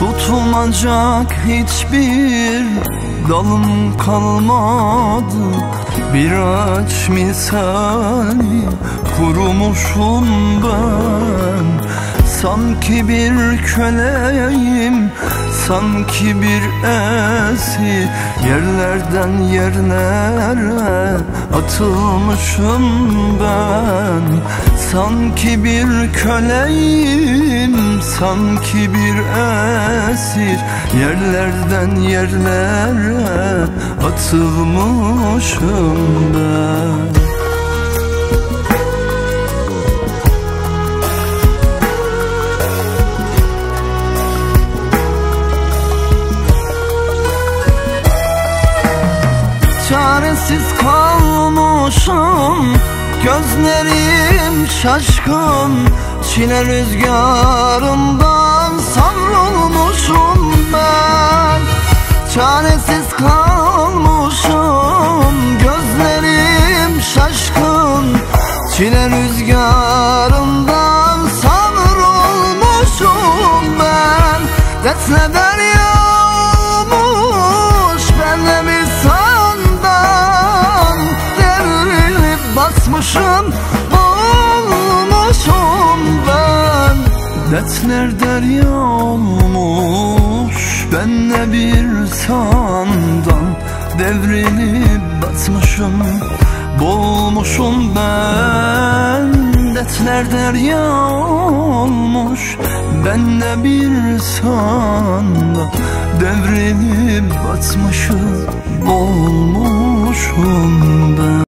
Tutunacak hiçbir dalım kalmadı, bir ağaç misali kurumuşum ben. Sanki bir köleyim, sanki bir esir, yerlerden yerlere atılmışım ben. Sanki bir köleyim, sanki bir esir, yerlerden yerlere atılmışım ben. Çaresiz kalmışım, gözlerim şaşkın, çile rüzgarından savrulmuşum ben. Çaresiz kalmışım, gözlerim şaşkın, çile rüzgarından savrulmuşum ben. Dertle derya olmuş benle bir sandan, devrilip basmışım, boğulmuşum ben. Dertler derya olmuş benle bir sandan, devrilip batmışım, boğulmuşum ben. Dertler derya olmuş benle bir sandan, devrilip batmışım, boğulmuşum ben.